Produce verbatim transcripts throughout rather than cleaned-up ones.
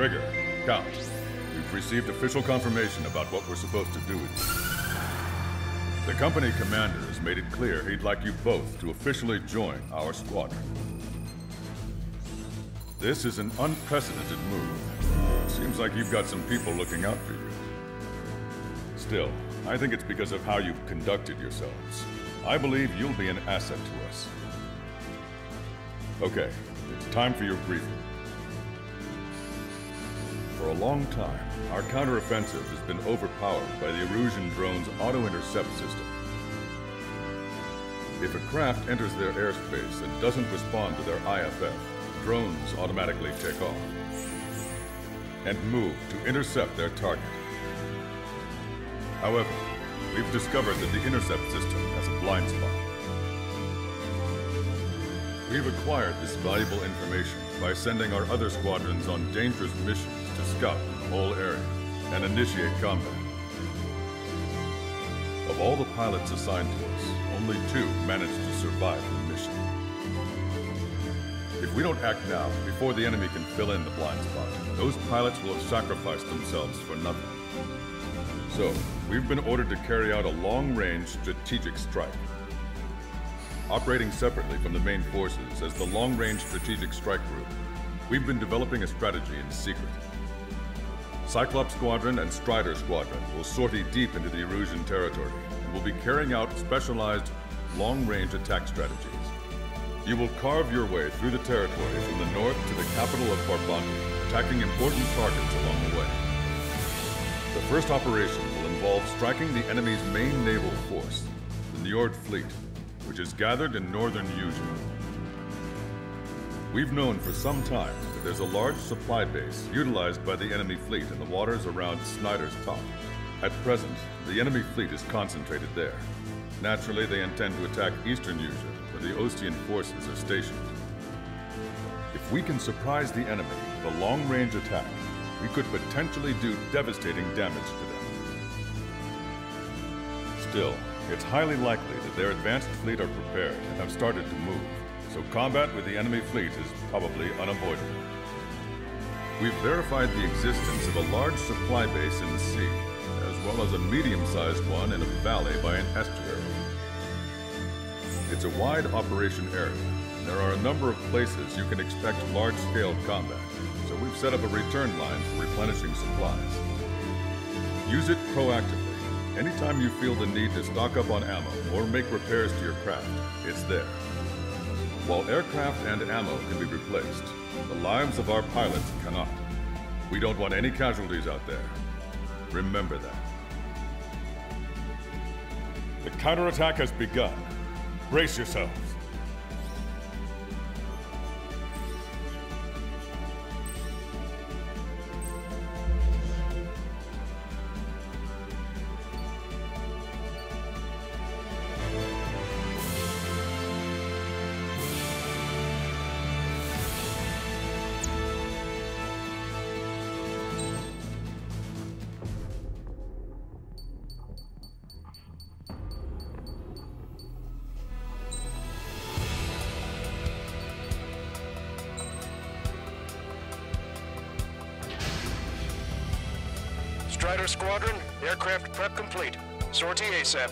Trigger, Count, we've received official confirmation about what we're supposed to do with you. The company commander has made it clear he'd like you both to officially join our squadron. This is an unprecedented move. It seems like you've got some people looking out for you. Still, I think it's because of how you've conducted yourselves. I believe you'll be an asset to us. Okay, it's time for your briefing. For a long time, our counteroffensive has been overpowered by the Erusian drone's auto-intercept system. If a craft enters their airspace and doesn't respond to their I F F, drones automatically take off and move to intercept their target. However, we've discovered that the intercept system has a blind spot. We've acquired this valuable information by sending our other squadrons on dangerous missions to scout the whole area and initiate combat. Of all the pilots assigned to us, only two managed to survive the mission. If we don't act now, before the enemy can fill in the blind spot, those pilots will have sacrificed themselves for nothing. So, we've been ordered to carry out a long-range strategic strike. Operating separately from the main forces as the Long-Range Strategic Strike Group, we've been developing a strategy in secret. Cyclops Squadron and Strider Squadron will sortie deep into the Erusian territory and will be carrying out specialized long-range attack strategies. You will carve your way through the territory from the north to the capital of Farbanti, attacking important targets along the way. The first operation will involve striking the enemy's main naval force, the Njord Fleet, which is gathered in northern Eugene. We've known for some time that there's a large supply base utilized by the enemy fleet in the waters around Snyder's Top. At present, the enemy fleet is concentrated there. Naturally, they intend to attack eastern Eugene, where the Ostian forces are stationed. If we can surprise the enemy with a long-range attack, we could potentially do devastating damage to them. Still, it's highly likely that their advanced fleet are prepared and have started to move, so combat with the enemy fleet is probably unavoidable. We've verified the existence of a large supply base in the sea, as well as a medium-sized one in a valley by an estuary. It's a wide operation area, and there are a number of places you can expect large-scale combat, so we've set up a return line for replenishing supplies. Use it proactively. Anytime you feel the need to stock up on ammo or make repairs to your craft, it's there. While aircraft and ammo can be replaced, the lives of our pilots cannot. We don't want any casualties out there. Remember that. The counterattack has begun. Brace yourselves. Strider Squadron, aircraft prep complete. Sortie ASAP.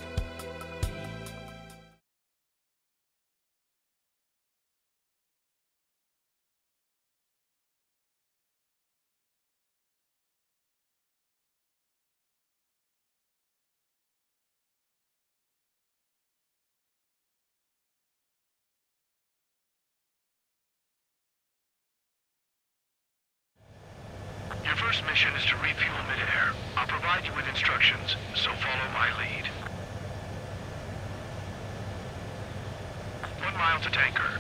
Your first mission is to refuel mid-air. I'll provide you with instructions, so follow my lead. One mile to tanker.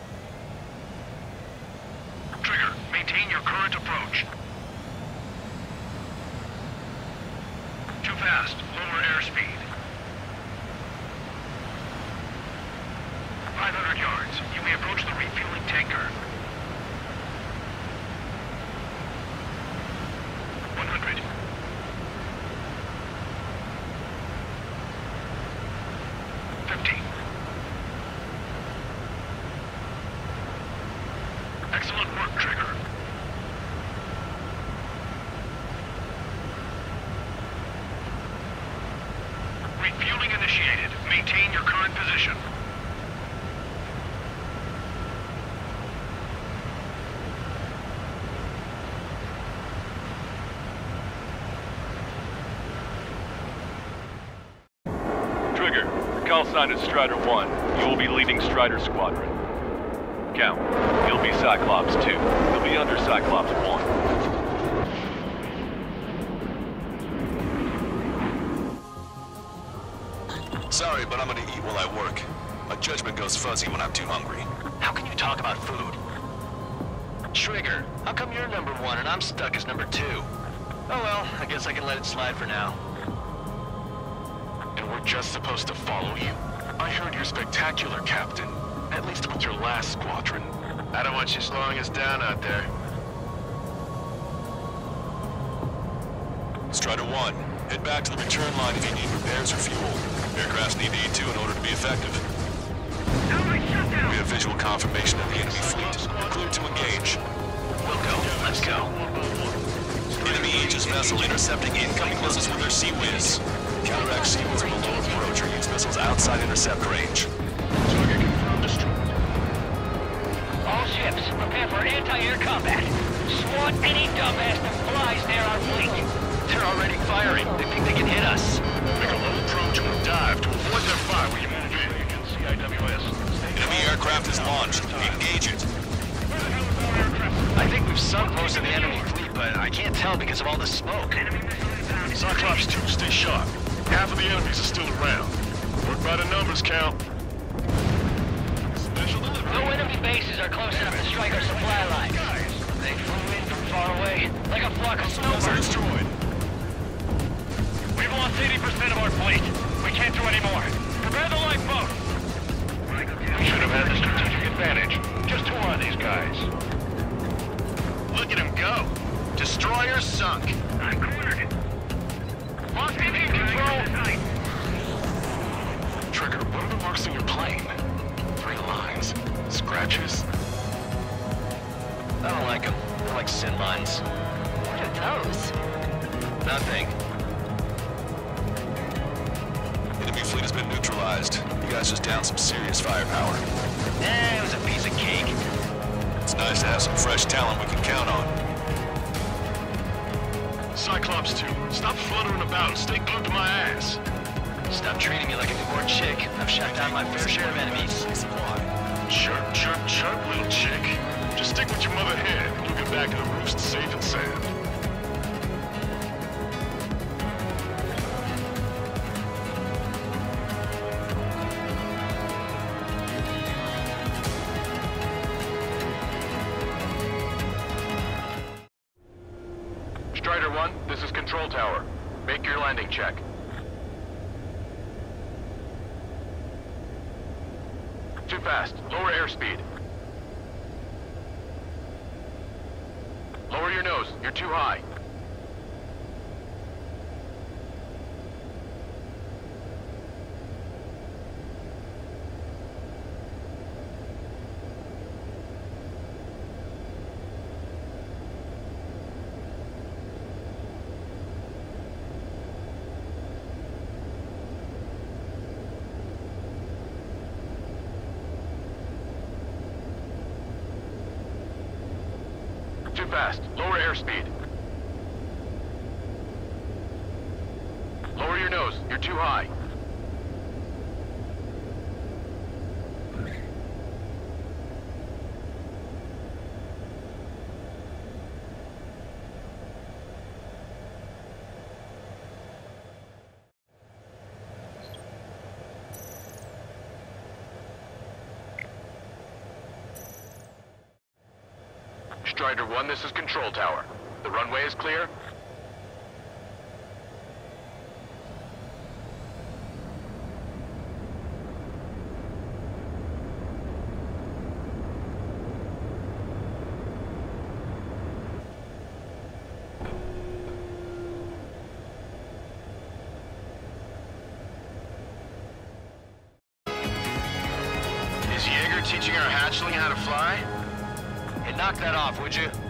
Trigger, maintain your current approach. Too fast, lower airspeed. five hundred yards, you may approach the refueling tanker. one hundred. fifty. Excellent work, Trigger. Refueling initiated. Maintain your current position. Trigger, your call sign is Strider one. You will be leading Strider Squadron. Count. You'll be Cyclops two. You'll be under Cyclops one. Sorry, but I'm gonna eat while I work. My judgment goes fuzzy when I'm too hungry. How can you talk about food? Trigger, how come you're number one and I'm stuck as number two? Oh well, I guess I can let it slide for now. And we're just supposed to follow you? I heard you're spectacular, Captain. At least with your last squadron. I don't want you slowing us down out there. Strider one, head back to the return line if you need repairs or fuel. Aircrafts need to eat too in order to be effective. We have visual confirmation of the enemy fleet. We're clear to engage. We'll go. Let's go. Enemy Aegis vessel intercepting incoming missiles with their Sea Whiz. Counteract Sea Whiz below approach or use missiles outside intercept range. Target confirmed destroyed. All ships, prepare for anti-air combat. Swat any dumbass that flies near our fleet. They're already firing. They think they can hit us. Make a low approach and dive to avoid their fire when you move in. C I W S. Enemy aircraft is launched. Engage it. I think we've sunk most of the enemy fleet, but I can't tell because of all the smoke. Cyclops two, stay sharp. Half of the enemies are still around. Work by the numbers, Count. Special delivery. No enemy bases are close enough to strike our supply line. They flew in from far away, like a flock of snowbirds. Destroyed. We've lost eighty percent of our fleet. We can't do any more. Prepare the lifeboat. We should have had the strategic advantage. Just who are these guys? Look at him go. Destroyer sunk. I'm cornered. Lost engine control. Trigger, what are the marks on your plane? Three lines. Scratches? I don't like them. They're like sin lines. What are those? Nothing. Enemy fleet has been neutralized. You guys just downed some serious firepower. Eh, it was a piece of cake. It's nice to have some fresh talent we can count on. Cyclops two, stop fluttering about and stay glued to my ass. Stop treating me like a newborn chick. I've shot down my fair share of enemies. Supply. Chirp, chirp, chirp, little chick. Just stick with your mother hen and you'll get back to the roost safe and sound. Strider one, this is Control Tower. Make your landing check. Too fast. Lower airspeed. Lower your nose. You're too high. Too fast. Lower airspeed. Lower your nose. You're too high. Strider one, this is Control Tower. The runway is clear? Is Jaeger teaching our hatchling how to fly? Hey, knock that off, would you?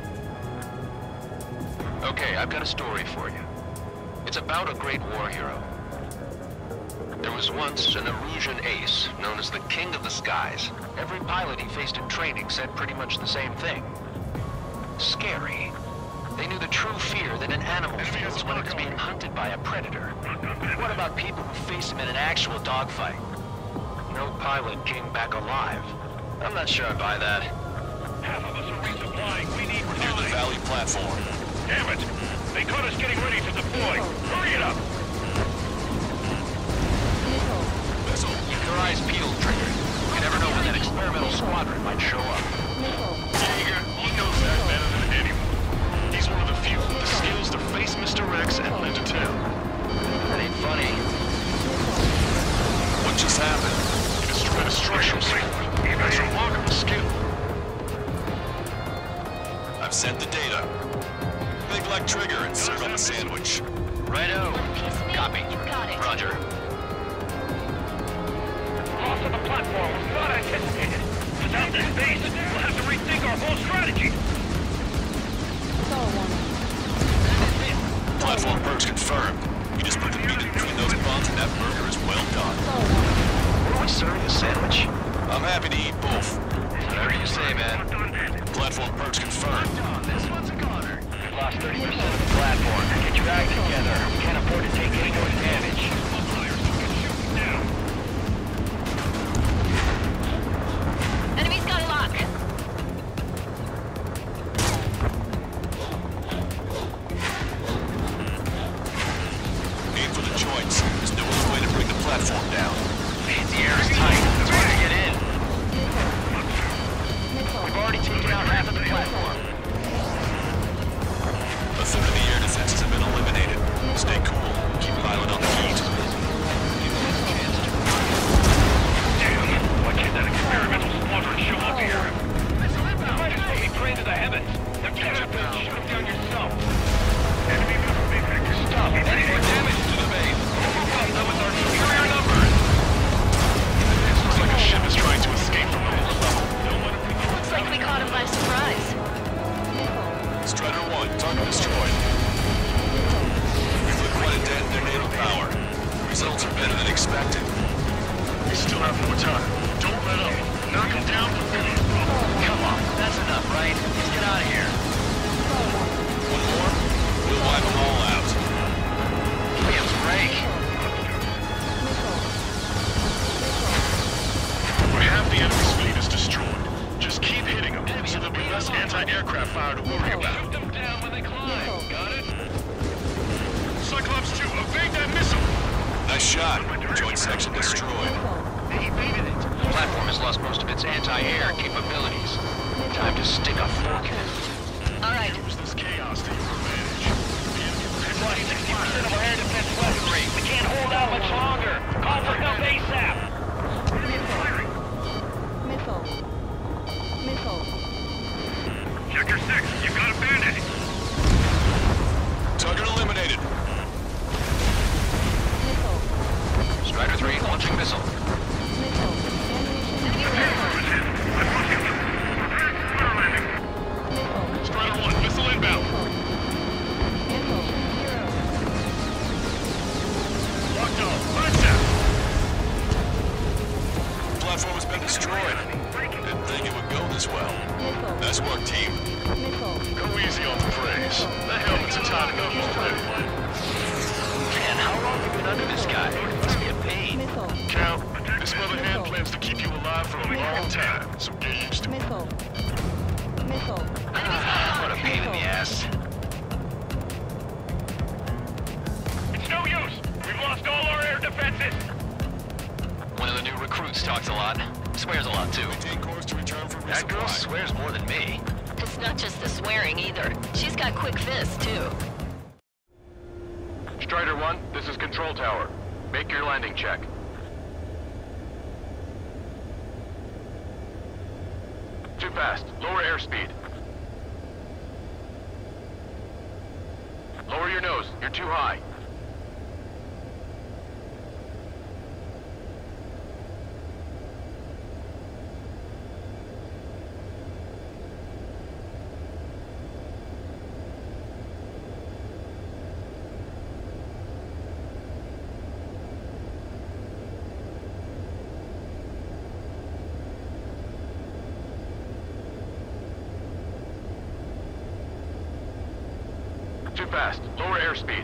Okay, I've got a story for you. It's about a great war hero. There was once an Erusian ace, known as the King of the Skies. Every pilot he faced in training said pretty much the same thing. Scary. They knew the true fear that an animal feels when it's being hunted by a predator. What about people who faced him in an actual dogfight? No pilot came back alive. I'm not sure I buy that. Half of us are resupplying. We need We're near the time. Valley platform. Damn it! They caught us getting ready to deploy. Hurry it up! Missile. Keep your eyes peeled, Trigger. You never know when that experimental squadron might show up. Jaeger, he knows that better than anyone. He's one of the few with the skills to face Mister Rex and lend a tail. That ain't funny. What just happened? He destroyed a structural site. That's remarkable skill. I've sent the data. Think like Trigger and serve up a sandwich. Righto. Copy. Got it. Roger. Loss of the platform was not anticipated. Without this base, we'll have to rethink our whole strategy. Platform perks confirmed. You just put the meat in between those buns and that burger is well done. Are we serving a sandwich? I'm happy to eat both. Whatever you say, man. Platform perks confirmed. This one's a goner. We've lost thirty percent of the platform. Get your act together. We can't afford to take any more damage. Enemy's got a lock. Aim for the joints. There's no other way to bring the platform down. The air is tight. It's hard to get in. We've already taken out half of the platform. A third of the air defenses have been eliminated. Stay cool. Keep piling on the heat. Damn! Why can't that experimental squadron show up here? You might as well be praying to the heavens. Now get up and shoot it down yourself. Enemy movement. Stop. Any more damage to the base. Overcome them with our superior numbers. This looks like a ship is trying to escape from the lower level. Don't let it be. Looks like we caught him by surprise. Strider one, target destroyed. We've liquidated detonator power. Results are better than expected. We still have more time. Don't let up. Knock him down. Come on. That's enough, right? Let's get out of here. One more? We'll wipe them all out. Give us a break. Where half the enemy's fleet is destroyed. Just keep hitting them, so there'll be less anti-aircraft fire to worry about. Shoot them down when they climb. Got it? Cyclops two, evade that missile! Nice shot. Joint section destroyed. They evaded it. The platform has lost most of its anti-air capabilities. Time to stick a fork in it. All right. Use this chaos to your advantage. We've lost sixty percent of our air defense weaponry. We can't hold out much longer. Call for help ASAP. Missile. Missile. Checker six, you got a bandit. Target eliminated. Missile. Strider three launching missile. Missile. Ammunition. Missile. Strider one, missile inbound. Missile. Zero. Locked on. Contact. Platform has been destroyed. Didn't think it would go this well. Missile. Nice work, team. Missile. Go easy on the praise. That helmet's a tight enough already. Man, how long have you been under this guy? Must be a pain. Missile. Count, this mother hand plans to keep you alive for a long time, so get used to it. Missile. Missile. What a pain in the ass. It's no use. We've lost all our air defenses. One of the new recruits talks a lot. Swears a lot, too. Maintain course to return for That girl resupply. swears more than me. It's not just the swearing either. She's got quick fists, too. Strider one, this is Control Tower. Make your landing check. Too fast. Lower airspeed. Lower your nose. You're too high. fast. Lower airspeed.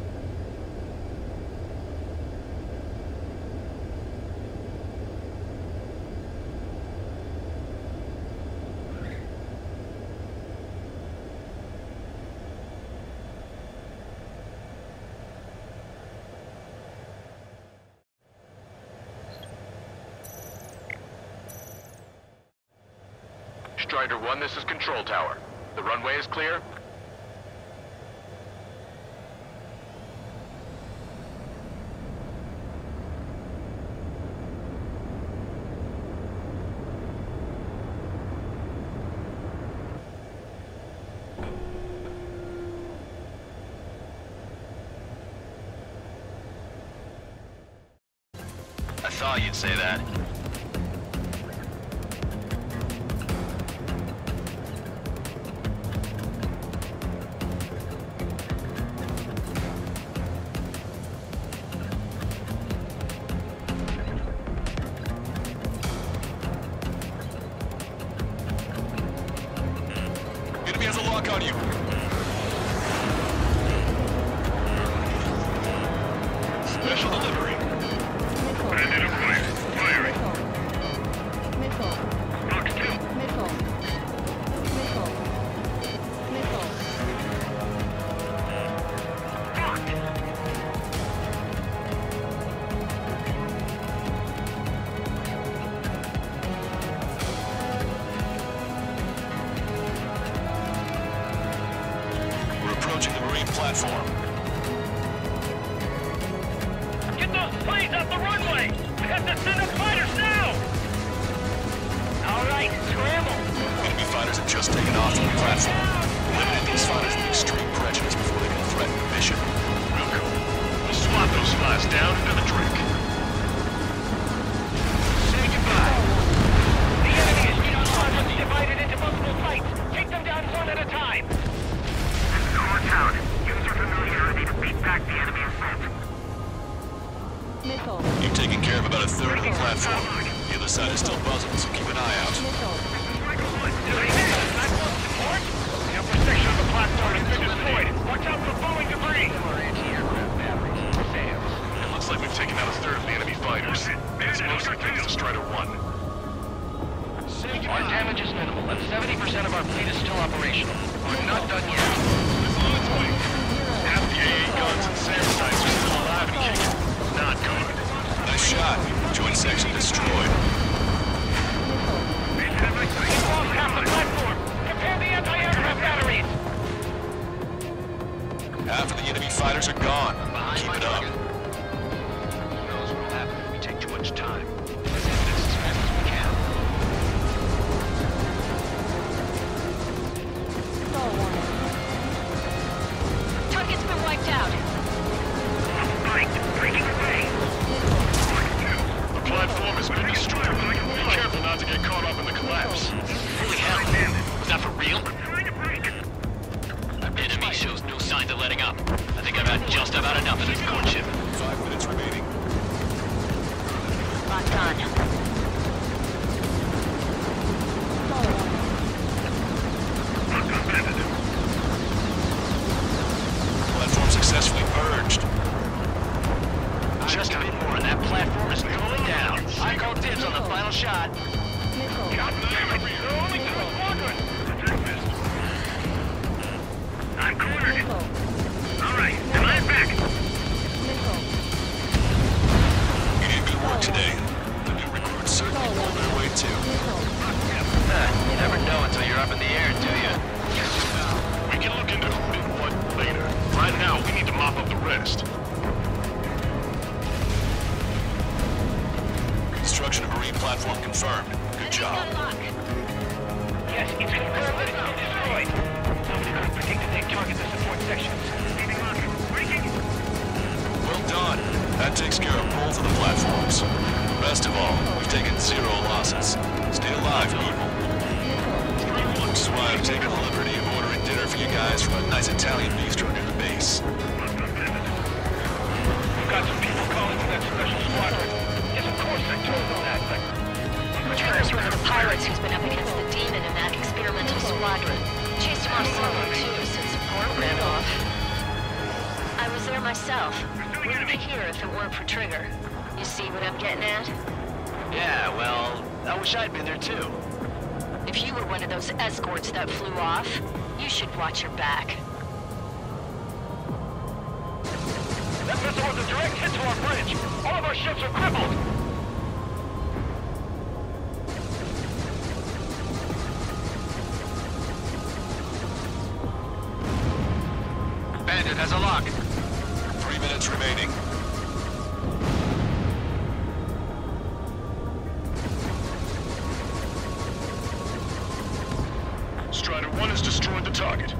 Strider one, this is Control Tower. The runway is clear? I thought you'd say that. Enemy has a lock on you. Special delivery. Missile. Bandit acquired. Firing. Missile. Box two. Missile. Missile. Missile. Blocked. We're approaching the Marine platform. Get those planes off the runway! We have to send up fighters now! All right, scramble. Enemy fighters have just taken off from the platform. Eliminate these fighters with extreme prejudice before they can threaten the mission. Real cool. We'll swap those flies down into the drink. Say goodbye. The enemy is being largely divided into multiple fights. Take them down one at a time. Core town. Use your familiarity to beat back the enemy assault. Missile. You've taken care of about a third of the platform. The other side is still buzzing, so keep an eye out. Missile. Platform support? The upper section of the platform has been destroyed. Watch out for falling debris. It looks like we've taken out a third of the enemy fighters. It's mostly thanks to Strider one. Our damage is minimal, and seventy percent of our fleet is still operational. We're not done yet. Half the A A guns and SAM sites are still alive and kicking. Not good. Nice shot. Joint section destroyed. We've lost half the platform. Prepare the anti-aircraft batteries. Half of the enemy fighters are gone. Keep it up. Who knows what will happen if we take too much time. Let's end this as fast as we can. Stall warning. Target's been wiped out. Breaking away. The platform has been destroyed. Be careful not to get caught up in the collapse. Holy hell! Was that for real? Enemy shows no signs of letting up. I think I've had just about enough of this courtship. Five minutes remaining. Locked on. Stall warning. Platform successfully purged. Just a bit more, and that platform is going down. I call dibs on the final shot. Missile. I'm cornered. Missile. All right, am I back? Missile. You did good work today. The new recruits certainly pulled their weight too. Missile. Huh, you never know until you're up in the air, do you? We can look into who did what later. Right now, we need to mop up the rest. Construction of Marine platform confirmed. Good job. Yes, it's confirmed that it's been destroyed. Nobody could have predicted they'd target the support sections. Well done. That takes care of both of the platforms. Best of all, we've taken zero losses. Stay alive, people. This is why I've taken the liberty of ordering dinner for you guys from a nice Italian bistro near the base. We've got some people calling for that special squadron. Yes, of course I told them that, but... Trigger's one of the pilots who's been up against the demon in that experimental squadron. Chased him off solo, too, since support ran off. here if it weren't for Trigger. You see what I'm getting at? Yeah, well, I wish I'd been there too. If you were one of those escorts that flew off, you should watch your back. That missile was a direct hit to our bridge. All of our ships are crippled. Bandit has a lock. Three minutes remaining. Strider one has destroyed the target.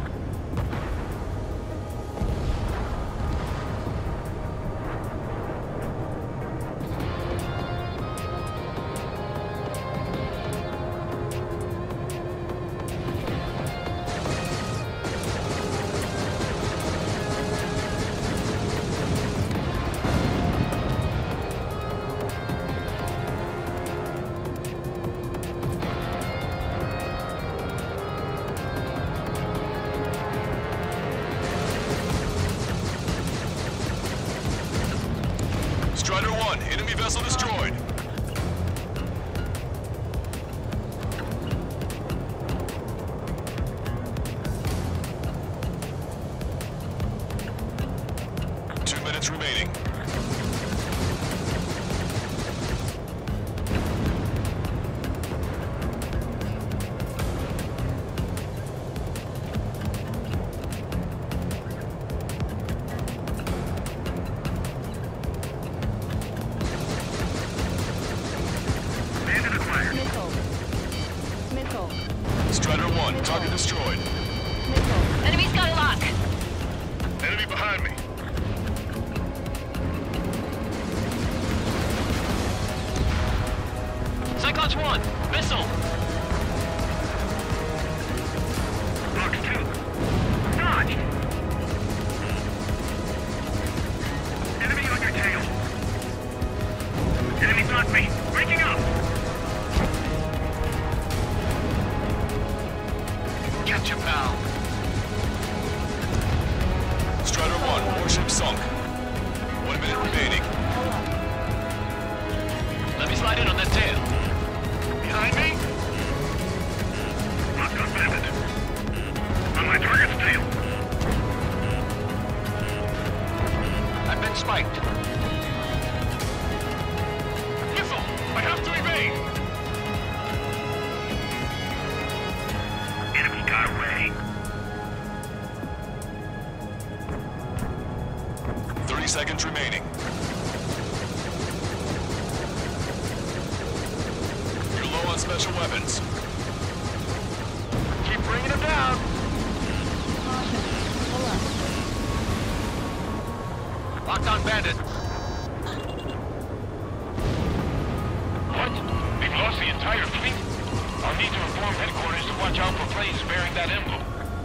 Strider one, enemy vessel destroyed. Two minutes remaining. Missile. Missile. Strider one, target destroyed. Missile. Enemy's got a lock. Enemy behind me. Cyclops one, missile. Box two. Dodge! Enemy on your tail. Enemy's on me. Breaking up! Gotcha, pal. Strider one, warship sunk. One minute remaining. Let me slide in on that tail. Behind me? Locked on Bandit. On my target's tail. I've been spiked. Missile! I have to evade! Enemy got away. Thirty seconds remaining. You're low on special weapons. Keep bringing him down. Caution. Pull up. Locked on Bandit. What? We've lost the entire fleet? I'll need to inform headquarters to watch out for planes bearing that emblem.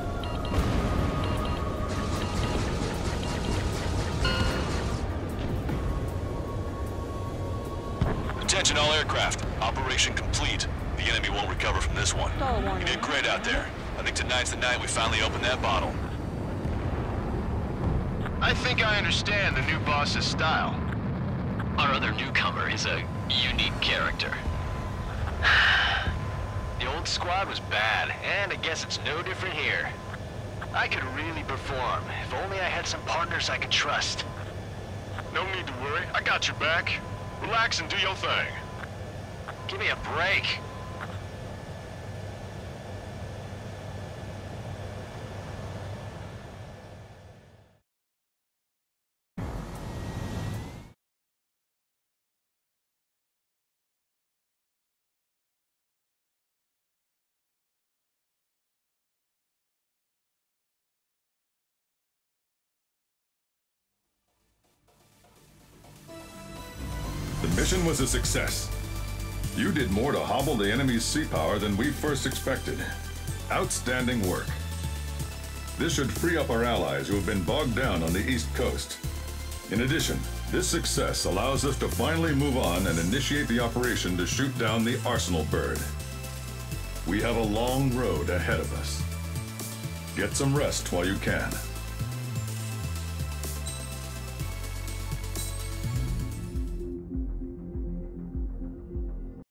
Attention all aircraft. Operation complete. The enemy won't recover from this one. Stall You warning. did great out there. I think tonight's the night we finally open that bottle. I think I understand the new boss's style. Our other newcomer is a unique character. The old squad was bad, and I guess it's no different here. I could really perform, if only I had some partners I could trust. No need to worry. I got your back. Relax and do your thing. Give me a break. The mission was a success. You did more to hobble the enemy's sea power than we first expected. Outstanding work. This should free up our allies who have been bogged down on the East Coast. In addition, this success allows us to finally move on and initiate the operation to shoot down the Arsenal bird. We have a long road ahead of us. Get some rest while you can.